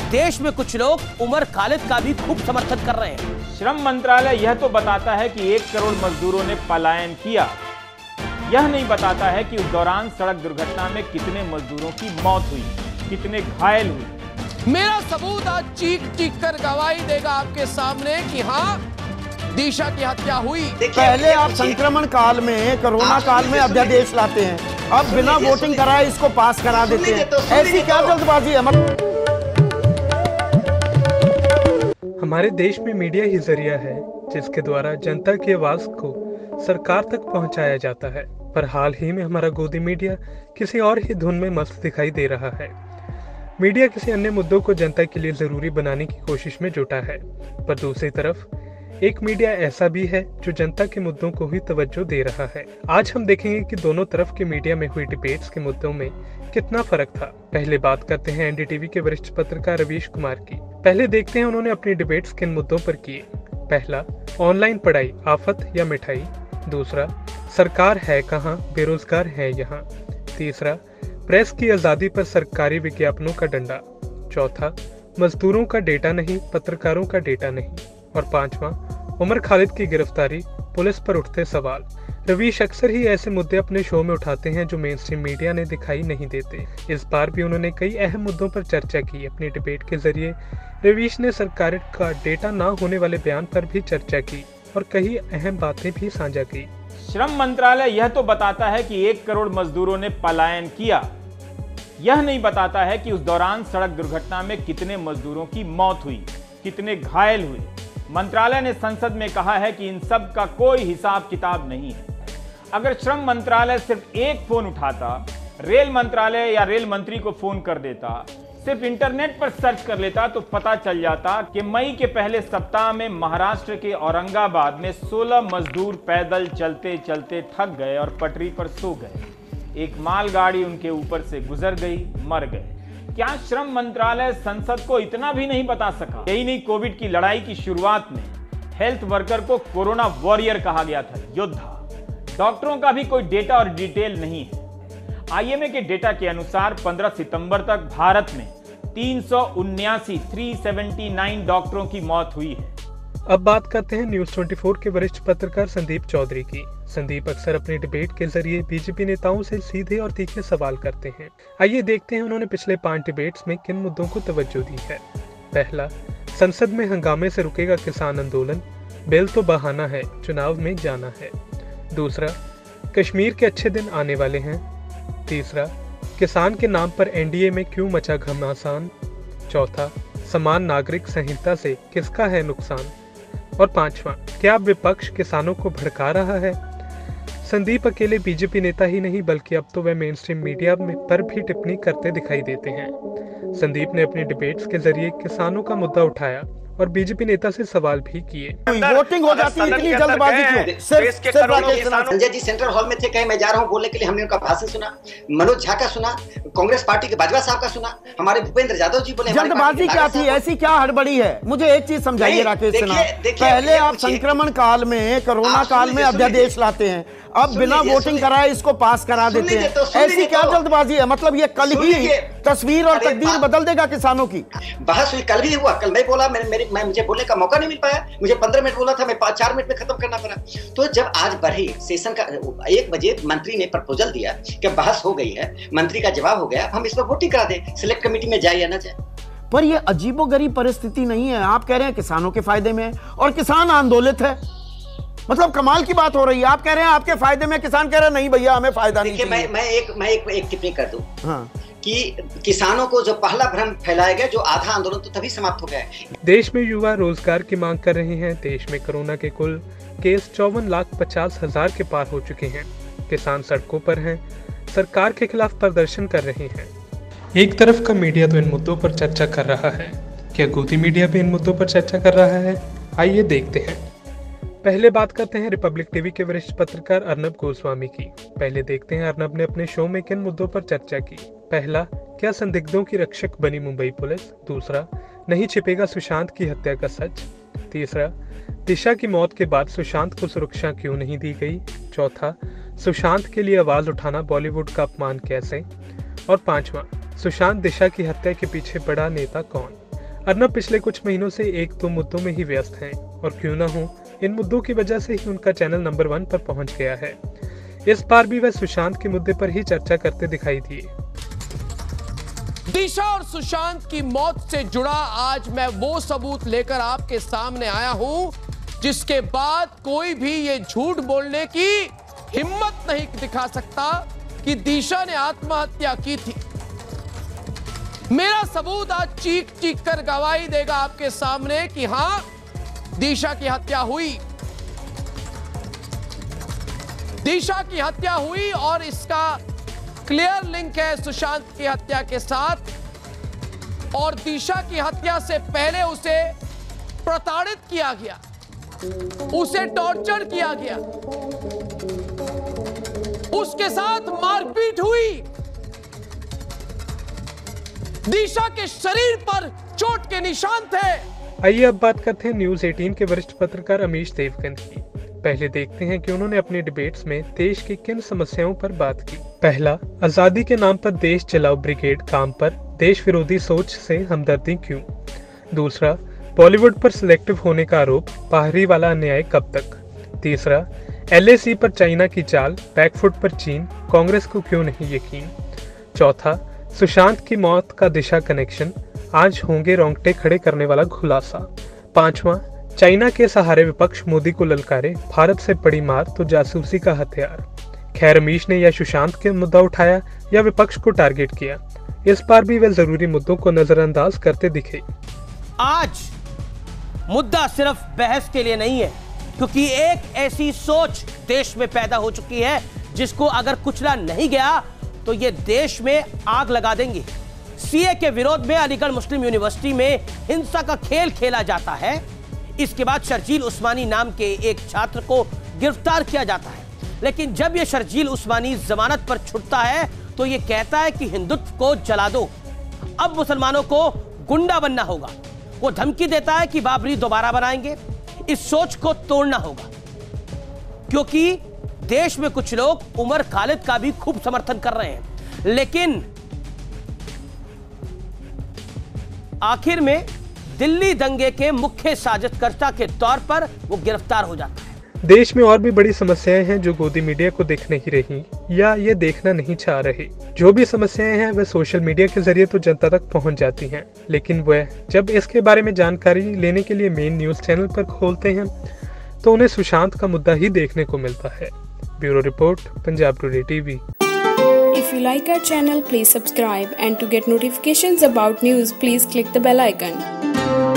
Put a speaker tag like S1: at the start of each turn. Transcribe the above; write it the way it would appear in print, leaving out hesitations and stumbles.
S1: देश में कुछ लोग उमर खालिद का भी खूब समर्थन कर रहे हैं।
S2: श्रम मंत्रालय यह तो बताता है कि 1 करोड़ मजदूरों ने पलायन किया, यह नहीं बताता है कि उस दौरान सड़क दुर्घटना में कितने मजदूरों की मौत हुई, कितने घायल हुए।
S3: मेरा सबूत आज चीख चीख कर गवाही देगा आपके सामने कि हाँ, दिशा की हत्या हुई।
S4: पहले आप संक्रमण काल में, कोरोना काल में अध्यादेश लाते हैं, अब बिना वोटिंग कराए इसको पास करा देते हैं। ऐसी क्या जल्दबाजी है?
S5: हमारे देश में मीडिया ही जरिया है जिसके द्वारा जनता की आवाज को सरकार तक पहुंचाया जाता है, पर हाल ही में हमारा गोदी मीडिया किसी और ही धुन में मस्त दिखाई दे रहा है। मीडिया किसी अन्य मुद्दों को जनता के लिए जरूरी बनाने की कोशिश में जुटा है, पर दूसरी तरफ एक मीडिया ऐसा भी है जो जनता के मुद्दों को ही तवज्जो दे रहा है। आज हम देखेंगे कि दोनों तरफ के मीडिया में हुई डिबेट्स के मुद्दों में कितना फर्क था। पहले बात करते हैं एनडीटीवी के वरिष्ठ पत्रकार रवीश कुमार की। पहले देखते हैं उन्होंने अपनी डिबेट्स किन मुद्दों पर किए। पहला, ऑनलाइन पढ़ाई आफत या मिठाई। दूसरा, सरकार है कहाँ, बेरोजगार है यहाँ। तीसरा, प्रेस की आजादी पर सरकारी विज्ञापनों का डंडा। चौथा, मजदूरों का डेटा नहीं, पत्रकारों का डेटा नहीं। और पांचवा, उमर खालिद की गिरफ्तारी, पुलिस पर उठते सवाल। रवीश अक्सर ही ऐसे मुद्दे अपने शो में उठाते हैं जो मेन स्ट्रीम मीडिया ने दिखाई नहीं देते। इस बार भी उन्होंने कई अहम मुद्दों पर चर्चा की। अपनी डिबेट के जरिए रवीश ने सरकार का डेटा ना होने वाले बयान पर भी चर्चा की और कई अहम बातें भी साझा की।
S2: श्रम मंत्रालय यह तो बताता है कि 1 करोड़ मजदूरों ने पलायन किया, यह नहीं बताता है कि उस दौरान सड़क दुर्घटना में कितने मजदूरों की मौत हुई, कितने घायल हुए। मंत्रालय ने संसद में कहा है कि इन सब का कोई हिसाब किताब नहीं है। अगर श्रम मंत्रालय सिर्फ एक फोन उठाता, रेल मंत्रालय या रेल मंत्री को फोन कर देता, सिर्फ इंटरनेट पर सर्च कर लेता, तो पता चल जाता कि मई के पहले सप्ताह में महाराष्ट्र के औरंगाबाद में 16 मजदूर पैदल चलते चलते थक गए और पटरी पर सो गए। एक मालगाड़ी उनके ऊपर से गुजर गई, मर गए। क्या श्रम मंत्रालय संसद को इतना भी नहीं बता सका? यही नहीं, कोविड की लड़ाई की शुरुआत में हेल्थ वर्कर को कोरोना वॉरियर कहा गया था, योद्धा। डॉक्टरों का भी कोई डेटा और डिटेल नहीं है। आईएमए के डेटा के अनुसार 15 सितंबर तक भारत में 379 डॉक्टरों की मौत हुई है।
S5: अब बात करते हैं न्यूज 24 के वरिष्ठ पत्रकार संदीप चौधरी की। संदीप अक्सर अपने डिबेट के जरिए बीजेपी नेताओं से सीधे और तीखे सवाल करते हैं। आइए देखते हैं उन्होंने पिछले 5 डिबेट्स में किन मुद्दों को तवज्जो दी है। पहला, संसद में हंगामे से रुकेगा किसान आंदोलन, बिल तो बहाना है, चुनाव में जाना है। दूसरा, कश्मीर के अच्छे दिन आने वाले हैं। तीसरा, किसान के नाम पर एनडीए में क्यों मचा घमासान। चौथा, समान नागरिक संहिता से किसका है नुकसान। और पांचवा, क्या विपक्ष किसानों को भड़का रहा है। संदीप अकेले बीजेपी नेता ही नहीं बल्कि अब तो वह मेन स्ट्रीम मीडिया पर भी टिप्पणी करते दिखाई देते हैं। संदीप ने अपने डिबेट्स के जरिए किसानों का मुद्दा उठाया और बीजेपी नेता से सवाल भी किए।
S4: वोटिंग हो जाती है, इतनी जल्दबाजी क्यों?
S6: संजय जी सेंट्रल हॉल में थे, कहे मैं जा रहा हूं बोलने के लिए। हमने उनका भाषण सुना, मनोज झा का सुना, कांग्रेस पार्टी के बाजवा साहब का सुना, हमारे भूपेंद्र यादव जी बोले।
S4: जल्दबाजी क्या थी? ऐसी क्या हड़बड़ी है? मुझे एक चीज समझाइए राकेश सिन्हा। पहले आप संक्रमण काल में, कोरोना काल में अध्यादेश लाते हैं, अब बिना वोटिंग कराए इसको पास करा देते हैं। ऐसी क्या जल्दबाजी है? मतलब ये कल ही तस्वीर और तकदीर बदल देगा किसानों की।
S6: बहस हुई, कल भी हुआ। कल मैं बोला, मुझे बोलने का मौका नहीं मिल पाया। मुझे 15 मिनट बोला था, मैं 4 मिनट में खत्म करना पड़ा। तो जब आज बढ़े सेशन का 1 बजे मंत्री ने प्रपोजल दिया कि बहस हो गई है, मंत्री का जवाब हो गया, हम इस पर वोटिंग करा दें, सिलेक्ट कमेटी में जाए या ना जाए।
S4: पर यह अजीबोगरीब परिस्थिति नहीं है। आप कह रहे हैं किसानों के फायदे में और किसान आंदोलित है। मतलब कमाल की बात हो रही है। आप कह रहे हैं आपके फायदे में, किसान कह रहे हैं नहीं भैया हमें फायदा नहीं चाहिए।
S6: मैं एक टिप्पणी कर दूं। हाँ। कि किसानों को जो पहला भ्रम फैलाया गया, जो आधा आंदोलन तो तभी समाप्त हो गया है।
S5: देश में युवा रोजगार की मांग कर रहे हैं। देश में कोरोना के कुल केस 54,50,000 के पार हो चुके हैं। किसान सड़कों पर हैं, सरकार के खिलाफ प्रदर्शन कर रहे हैं। एक तरफ का मीडिया तो इन मुद्दों पर चर्चा कर रहा है, क्या गोदी मीडिया भी इन मुद्दों पर चर्चा कर रहा है? आइए देखते हैं। पहले बात करते हैं रिपब्लिक टीवी के वरिष्ठ पत्रकार अर्नब गोस्वामी की। पहले देखते हैं अर्नब ने अपने शो में किन मुद्दों पर चर्चा की। पहला, क्या संदिग्धों की रक्षक बनी मुंबई पुलिस। दूसरा, नहीं छिपेगा सुशांत की हत्या का सच। तीसरा, दिशा की मौत के बाद सुशांत को सुरक्षा क्यों नहीं दी गई। चौथा, सुशांत के लिए आवाज उठाना बॉलीवुड का अपमान कैसे। और पांचवा, सुशांत दिशा की हत्या के पीछे बड़ा नेता कौन। अर्नब पिछले कुछ महीनों से एक दो मुद्दों में ही व्यस्त हैं और क्यों ना हो, इन मुद्दों की वजह से ही उनका चैनल नंबर 1 पर पहुंच गया है। इस बार भी वह सुशांत के मुद्दे पर ही चर्चा करते दिखाई दिए।
S3: दिशा और सुशांत की मौत से जुड़ा आज मैं वो सबूत लेकर आपके सामने आया हूं जिसके बाद कोई भी ये झूठ बोलने की हिम्मत नहीं दिखा सकता कि दिशा ने आत्महत्या की थी। मेरा सबूत आज चीख चीख कर गवाही देगा आपके सामने कि हां, दिशा की हत्या हुई। दिशा की हत्या हुई और इसका क्लियर लिंक है सुशांत की हत्या के साथ। और दिशा की हत्या से पहले उसे प्रताड़ित किया गया, उसे टॉर्चर किया गया, उसके साथ मारपीट हुई। दिशा के शरीर पर चोट के निशान थे।
S5: आइए अब बात करते हैं न्यूज 18 के वरिष्ठ पत्रकार अमीश देवगन की। पहले देखते हैं कि उन्होंने अपने डिबेट्स में देश की किन समस्याओं पर बात की। पहला, आजादी के नाम पर देश चलाओ ब्रिगेड काम पर देश विरोधी सोच से हमदर्दी क्यों। दूसरा, बॉलीवुड पर सिलेक्टिव होने का आरोप, बाहरी वाला अन्याय कब तक। तीसरा, LAC पर चाइना की चाल, बैकफुट पर चीन, कांग्रेस को क्यों नहीं यकीन। चौथा, सुशांत की मौत का दिशा कनेक्शन, आज होंगे रोंगटे खड़े करने वाला खुलासा। पांचवा, चाइना के सहारे विपक्ष मोदी को ललकारे, भारत से बड़ी मार तो जासूसी का हथियार। खैर, अमीश ने या सुशांत के मुद्दा उठाया या विपक्ष को टारगेट किया, इस बार भी वे जरूरी मुद्दों को नजरअंदाज करते दिखे।
S1: आज मुद्दा सिर्फ बहस के लिए नहीं है, क्योंकि एक ऐसी सोच देश में पैदा हो चुकी है जिसको अगर कुचला नहीं गया तो ये देश में आग लगा देंगे। सीए के विरोध में अलीगढ़ मुस्लिम यूनिवर्सिटी में हिंसा का खेल खेला जाता है। इसके बाद शर्जील उस्मानी नाम के एक छात्र को गिरफ्तार किया जाता है, लेकिन जब यह शर्जील उस्मानी जमानत पर छूटता है तो यह कहता है कि हिंदुत्व को जला दो, अब मुसलमानों को गुंडा बनना होगा। वो धमकी देता है कि बाबरी दोबारा बनाएंगे। इस सोच को तोड़ना होगा, क्योंकि देश में कुछ लोग उमर खालिद का भी खूब समर्थन कर रहे हैं, लेकिन आखिर में दिल्ली दंगे के मुख्य साजिशकर्ता के तौर पर वो गिरफ्तार हो जाता है।
S5: देश में और भी बड़ी समस्याएं हैं जो गोदी मीडिया को दिख नहीं रही या ये देखना नहीं चाह रहे। जो भी समस्याएं हैं वह सोशल मीडिया के जरिए तो जनता तक पहुंच जाती हैं, लेकिन वह जब इसके बारे में जानकारी लेने के लिए मेन न्यूज चैनल पर खोलते हैं तो उन्हें सुशांत का मुद्दा ही देखने को मिलता है। Bureau report, Punjab today TV.
S7: If you like our channel, please subscribe, and to get notifications about news, please click the bell icon.